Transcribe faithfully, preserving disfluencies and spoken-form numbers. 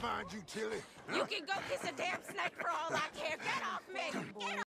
find you, Tilly? Huh? You can go kiss a damn snake for all I care.